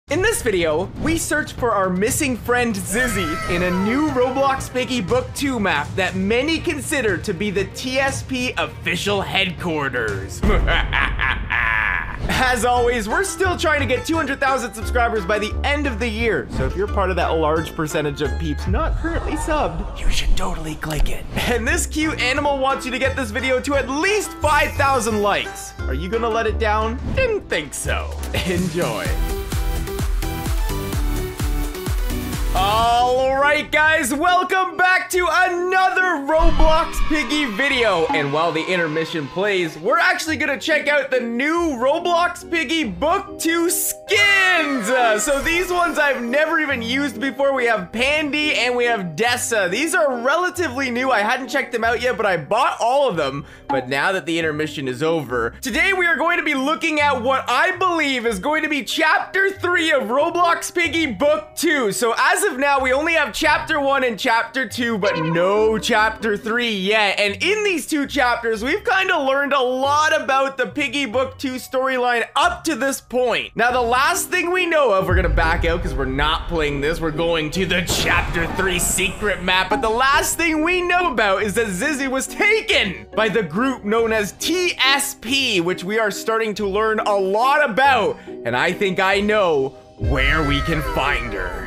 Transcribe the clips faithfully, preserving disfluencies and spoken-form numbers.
In this video, we search for our missing friend Zizzy in a new Roblox Piggy Book two map that many consider to be the T S P official headquarters. As always, we're still trying to get two hundred thousand subscribers by the end of the year. So if you're part of that large percentage of peeps not currently subbed, you should totally click it. And this cute animal wants you to get this video to at least five thousand likes. Are you gonna let it down? Didn't think so. Enjoy. All right, guys, welcome back to another Roblox Piggy video. And while the intermission plays, we're actually gonna check out the new Roblox Piggy Book two skins. Uh, so these ones I've never even used before. We have Pandy and we have Dessa. These are relatively new. I hadn't checked them out yet, but I bought all of them. But now that the intermission is over, today we are going to be looking at what I believe is going to be chapter three of Roblox Piggy Book two. So as of now, we only have chapter one and chapter two, but no chapter three yet. And in these two chapters, we've kind of learned a lot about the Piggy Book two storyline up to this point. Now, the last thing we know of, we're gonna back out because we're not playing this. We're going to the chapter three secret map. But the last thing we know about is that Zizzy was taken by the group known as T S P, which we are starting to learn a lot about. And I think I know where we can find her.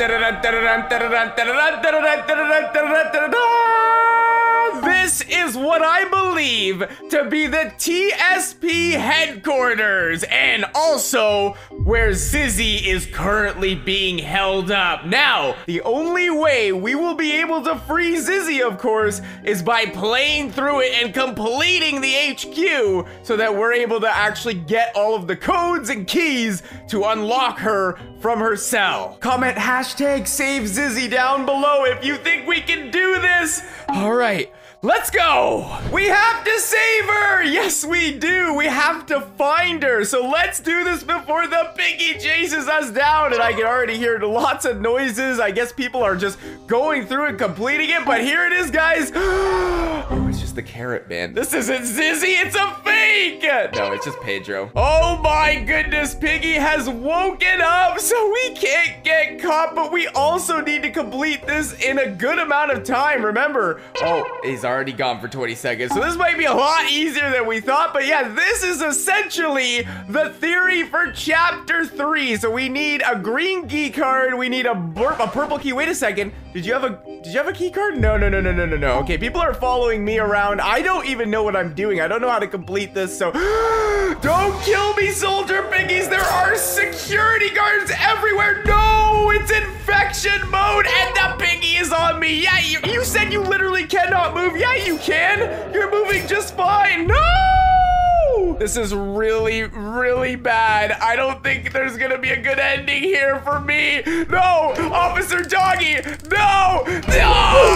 This is what I believe to be the T S P headquarters, and also where Zizzy is currently being held up. Now, the only way we will be able to free Zizzy, of course, is by playing through it and completing the H Q so that we're able to actually get all of the codes and keys to unlock her from her cell. Comment hashtag save Zizzy down below if you think we can do this. All right. Let's go! We have to save her! Yes, we do! We have to find her! So let's do this before the piggy chases us down! And I can already hear lots of noises. I guess people are just going through and completing it, but here it is, guys! Oh, it's just the carrot man. This isn't Zizzy, it's a fake! No, it's just Pedro. Oh my goodness, Piggy has woken up, so we can't get caught, but we also need to complete this in a good amount of time. Remember, oh, he's already gone for twenty seconds, so this might be a lot easier than we thought. But yeah, this is essentially the theory for chapter three. So we need a green key card, we need a, a purple key. Wait a second, did you have a did you have a key card? No, no, no, no, no, no, no. Okay, people are following me around. I don't even know what I'm doing. I don't know how to complete this, so don't kill me, soldier piggies. There are security guards everywhere. No, it's infection mode and the piggy is on me. Yeah, you, you said you literally cannot move. Yeah, you can. You're moving just fine. No! This is really, really bad. I don't think there's gonna be a good ending here for me. No! Officer Doggy! No! No!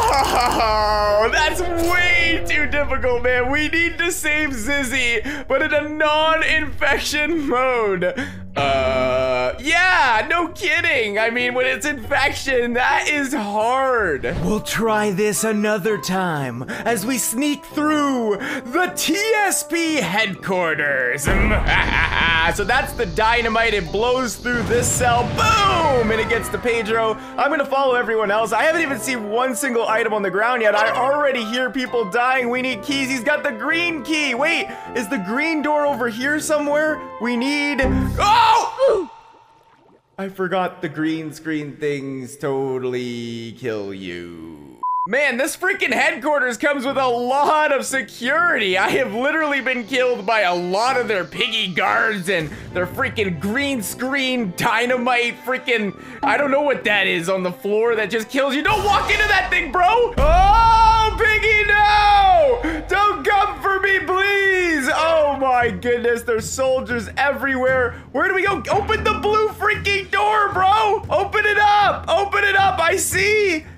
That's way too difficult, man. We need to save Zizzy, but in a non-infection mode. Uh, yeah, no kidding. I mean, when it's infection, that is hard. We'll try this another time as we sneak through the T S P headquarters. So that's the dynamite. It blows through this cell. Boom! And it gets to Pedro. I'm gonna follow everyone else. I haven't even seen one single item on the ground yet. I already hear people dying. We need keys. He's got the green key. Wait, is the green door over here somewhere? We need... Oh! I forgot the green screen things totally kill you. Man, this freaking headquarters comes with a lot of security. I have literally been killed by a lot of their piggy guards and their freaking green screen dynamite freaking, I don't know what that is on the floor that just kills you. Don't walk into that thing, bro. Oh, piggy, no! Don't come for me, please. Oh my goodness, there's soldiers everywhere. Where do we go? Open the blue freaking door, bro. Open it up. Open it up. I see.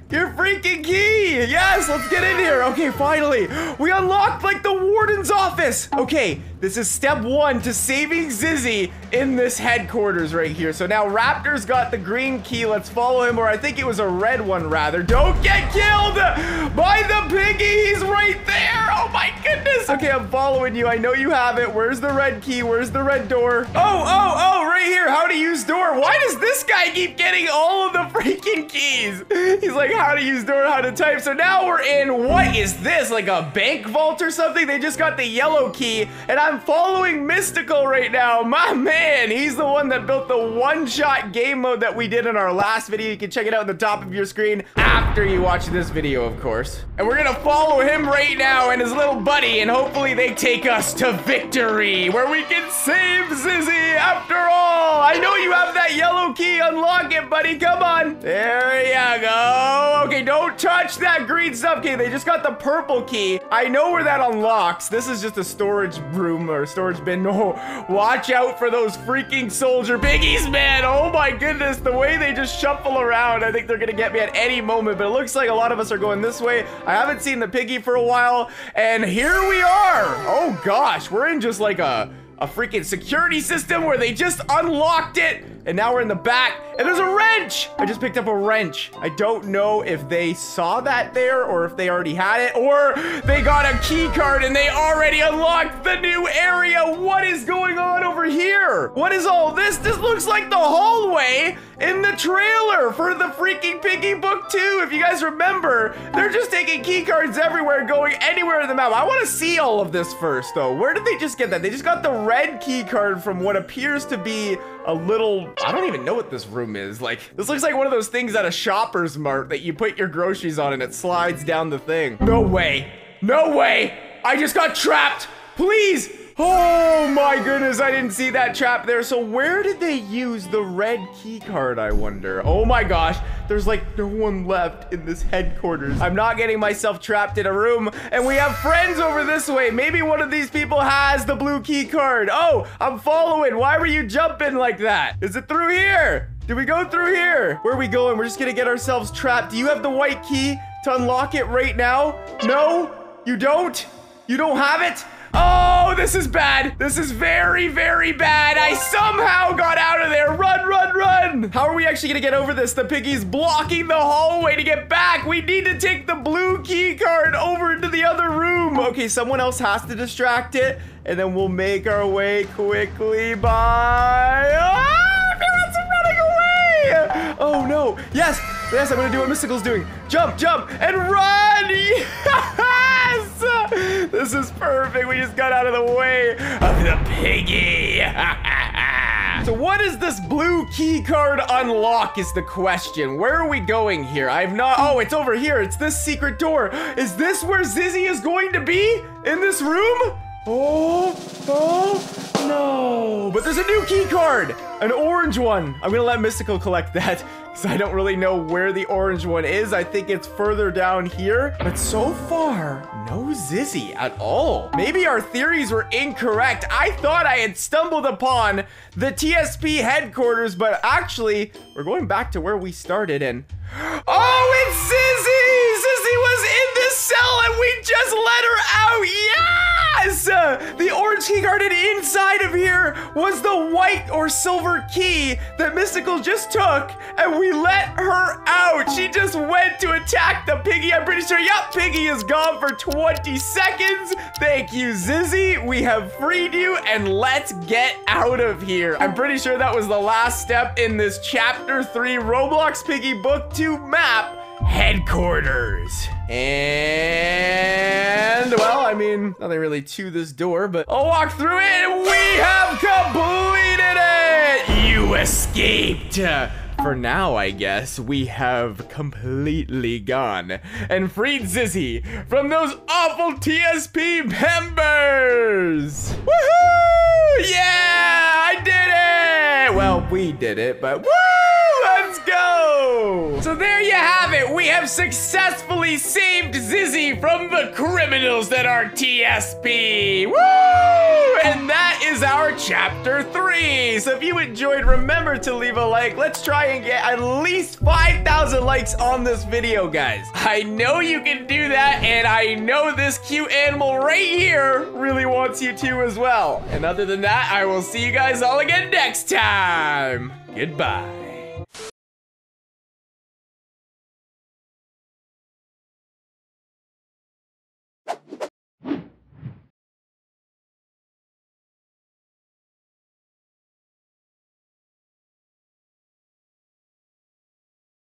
Your freaking key! Yes, let's get in here. Okay, finally. We unlocked, like, the warden's office. Okay, this is step one to saving Zizzy in this headquarters right here. So now Raptor's got the green key. Let's follow him, or I think it was a red one, rather. Don't get killed by the piggy. He's right there. Oh, my goodness. Okay, I'm following you. I know you have it. Where's the red key? Where's the red door? Oh, oh, oh, right here. How to use door. Why does this guy keep getting all of the freaking keys? He's like, how to use door, how to type. So now we're in, what is this? Like a bank vault or something? They just got the yellow key, and I'm following Mystical right now. My man, he's the one that built the one-shot game mode that we did in our last video. You can check it out at the top of your screen after you watch this video, of course. And we're gonna follow him right now and his little buddy, and hopefully they take us to victory, where we can save Zizzy after all. I know you have that yellow key. Unlock it, buddy. Come on. There you go. Okay, don't touch that green stuff. Okay, they just got the purple key. I know where that unlocks. This is just a storage room or storage bin. No, watch out for those freaking soldier piggies, man. Oh my goodness, the way they just shuffle around. I think they're gonna get me at any moment, but it looks like a lot of us are going this way. I haven't seen the piggy for a while, and here we are. Oh gosh, we're in just like a a freaking security system where they just unlocked it, and now we're in the back, and there's a wrench. I just picked up a wrench. I don't know if they saw that there, or if they already had it, or they got a key card and they already unlocked the new area. What is going on over here? What is all this? This looks like the hallway in the trailer for the freaking Piggy Book two. If you guys remember, they're just taking key cards everywhere, going anywhere in the map. I want to see all of this first, though. Where did they just get that? They just got the red key card from what appears to be a little, I don't even know what this room is. Like, this looks like one of those things at a Shoppers Mart that you put your groceries on and it slides down the thing. No way. No way. I just got trapped. Please. Oh my goodness, I didn't see that trap there. So where did they use the red key card, I wonder? Oh my gosh, there's like no one left in this headquarters. I'm not getting myself trapped in a room, and we have friends over this way. Maybe one of these people has the blue key card. Oh, I'm following. Why were you jumping like that? Is it through here? Did we go through here? Where are we going? We're just gonna get ourselves trapped. Do you have the white key to unlock it right now? No, you don't? You don't have it? Oh, this is bad. This is very, very bad. I somehow got out of there. Run, run, run. How are we actually gonna get over this? The piggy's blocking the hallway to get back. We need to take the blue key card over into the other room. Okay, someone else has to distract it, and then we'll make our way quickly by... Ah, everyone's running away. Oh, no. Yes, yes, I'm gonna do what Mystical's doing. Jump, jump, and run. Yes. This is perfect. We just got out of the way of the piggy. So what does this blue key card unlock is the question. Where are we going here? I've not, oh, it's over here. It's this secret door. Is this where Zizzy is going to be? In this room? Oh, oh, no. But there's a new key card, an orange one. I'm gonna let Mystical collect that, because I don't really know where the orange one is. I think it's further down here. But so far, no Zizzy at all. Maybe our theories were incorrect. I thought I had stumbled upon the T S P headquarters, but actually, we're going back to where we started, and... Oh, it's Zizzy! Zizzy was in this cell, and we just let her out! Yes! Uh, the orange key card, and inside of here was the white or silver key that Mystical just took, and we let her out. She just went to attack the piggy. I'm pretty sure, yep, piggy is gone for twenty seconds. Thank you, Zizzy. We have freed you, and let's get out of here. I'm pretty sure that was the last step in this chapter three Roblox Piggy Book two map headquarters. And, well, I mean, nothing really to this door, but I'll walk through it, and we have completed it! You escaped! For now, I guess, we have completely gone and freed Zizzy from those awful T S P members! Woohoo! Yeah, I did it! Well, we did it, but woo! Let's go! So there you have it. We have successfully saved Zizzy from the criminals that are T S P. Woo! And that is our chapter three. So if you enjoyed, remember to leave a like. Let's try and get at least five thousand likes on this video, guys. I know you can do that, and I know this cute animal right here really wants you to as well. And other than that, I will see you guys all again next time. Goodbye.